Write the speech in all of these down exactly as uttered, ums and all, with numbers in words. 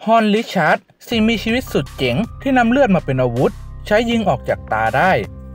ฮอนริชาร์ดสิ่งมีชีวิตสุดเจ๋งที่นำเลือดมาเป็นอาวุธใช้ยิงออกจากตาได้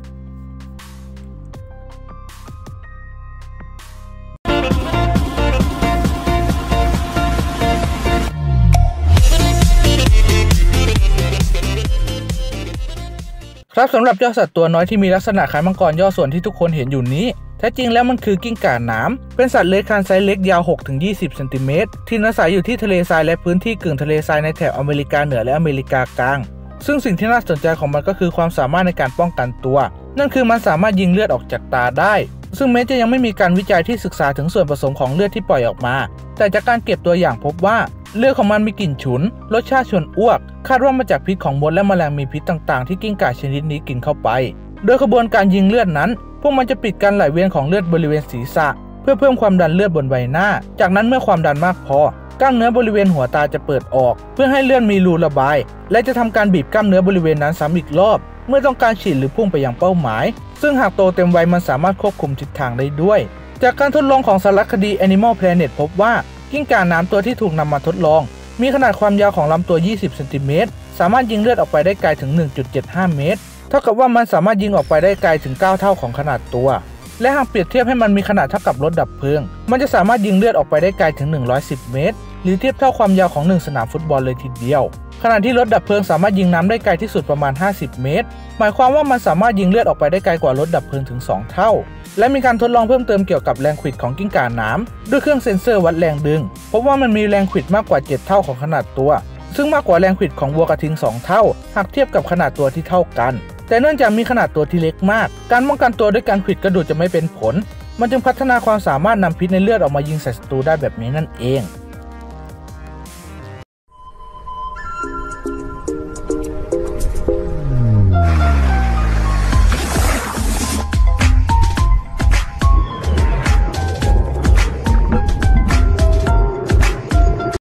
ครับสำหรับเจ้าสัตว์ตัวน้อยที่มีลักษณะคล้ายมังกรย่อส่วนที่ทุกคนเห็นอยู่นี้แท้จริงแล้วมันคือกิ้งก่าน้ำเป็นสัตว์เลื้อยคลานไซส์เล็กยาว หกถึงยี่สิบ เซนติเมตรที่อาศัยอยู่ที่ทะเลทรายและพื้นที่กึ่งทะเลทรายในแถบอเมริกาเหนือและอเมริกากลางซึ่งสิ่งที่น่าสนใจของมันก็คือความสามารถในการป้องกันตัวนั่นคือมันสามารถยิงเลือดออกจากตาได้ซึ่งแม้จะยังไม่มีการวิจัยที่ศึกษาถึงส่วนผสมของเลือดที่ปล่อยออกมาแต่จากการเก็บตัวอย่างพบว่าเลือดของมันมีกลิ่นฉุนรสชาติชวนอ้วกคาดว่ามาจากพิษของมดและแมลงมีพิษต่างๆที่กิ้งก่าชนิดนี้กินเข้าไปโดยกระบวนการยิงเลือดนั้นพวกมันจะปิดการไหลเวียนของเลือดบริเวณศีรษะเพื่อเพิ่มความดันเลือดบนใบหน้าจากนั้นเมื่อความดันมากพอกล้ามเนื้อบริเวณหัวตาจะเปิดออกเพื่อให้เลือดมีรูระบายและจะทำการบีบกล้ามเนื้อบริเวณนั้นซ้ำอีกรอบเมื่อต้องการฉีดหรือพุ่งไปยังเป้าหมายซึ่งหากโตเต็มวัยมันสามารถควบคุมทิศทางได้ด้วยจากการทดลองของสารคดี Animal Planet พบว่ากิ้งก่าน้ำตัวที่ถูกนำมาทดลองมีขนาดความยาวของลำตัวยี่สิบเซนติเมตรสามารถยิงเลือดออกไปได้ไกลถึง หนึ่งจุดเจ็ดห้า เมตรเท่ากับว่ามันสามารถยิงออกไปได้ไกลถึงเก้าเท่าของขนาดตัวและหากเปรียบเทียบให้มันมีขนาดเท่ากับรถดับเพลิงมันจะสามารถยิงเลือดออกไปได้ไกลถึงหนึ่งร้อยสิบเมตรหรือเทียบเท่าความยาวของหนึ่งสนามฟุตบอลเลยทีเดียวขณะที่รถดับเพลิงสามารถยิงน้ำได้ไกลที่สุดประมาณห้าสิบเมตรหมายความว่ามันสามารถยิงเลือดออกไปได้ไกลกว่ารถดับเพลิงถึงสองเท่าและมีการทดลองเพิ่มเติมเกี่ยวกับแรงขวิดของกิ้งก่าน้ำด้วยเครื่องเซ็นเซอร์วัดแรงดึงพบว่ามันมีแรงขวิดมากกว่าเจ็ดเท่าของขนาดตัวซึ่งมากกว่าแรงขวิดของวัวกระทิงสองเท่าหากเทียบกับขนาดตัวที่เท่ากันแต่เนื่องจากมีขนาดตัวที่เล็กมากการป้องกันตัวด้วยการขวิดกระดูกจะไม่เป็นผลมันจึงพัฒนาความสามารถนำพิษในเลือดออกมายิงใส่ศัตรูได้แบบนี้นั่นเอง